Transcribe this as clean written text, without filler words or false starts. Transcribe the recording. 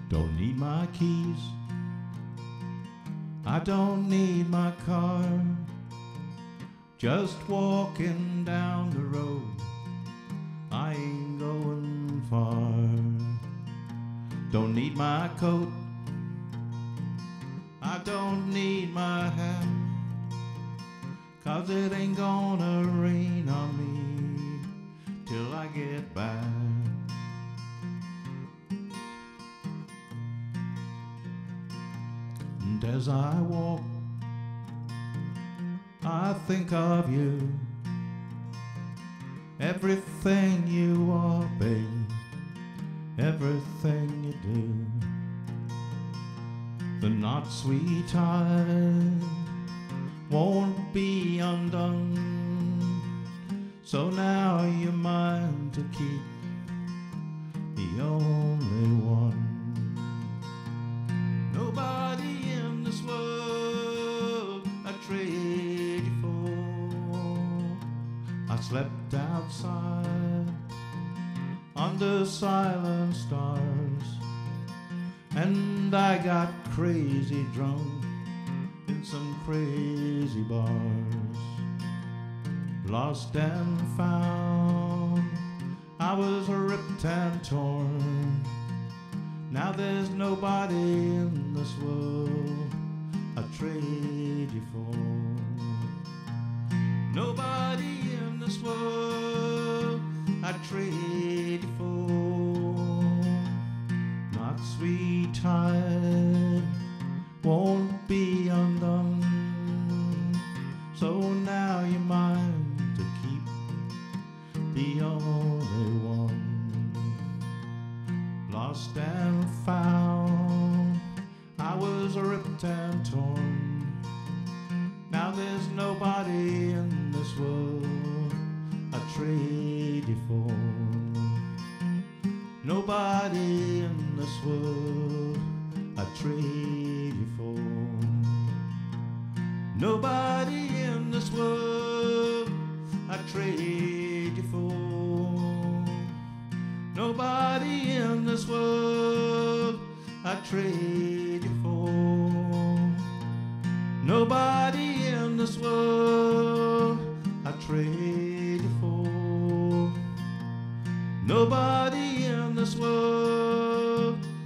Don't need my keys, I don't need my car. Just walking down the road, I ain't going far. Don't need my coat, I don't need my hat, 'cause it ain't gonna rain on me till I get back. And as I walk, I think of you. Everything you are, babe, everything you do. The not sweet time won't be undone, so now you're mine to keep, the only one. Nobody in this world I trade you for. I slept outside under silent stars, and I got crazy drunk in some crazy bars. Lost and found, I was ripped and torn. Now there's nobody in this world I trade you for. Nobody in this world I trade you for. Not sweet tide won't be undone, so now you're mine to keep, the only one. Lost and found, I was ripped and torn. Now there's nobody in this world I trade you for. Nobody in this world I trade you for. Nobody in this world I trade you for. Nobody in this world I trade you for. Nobody in this world I trade you for. Nobody in this world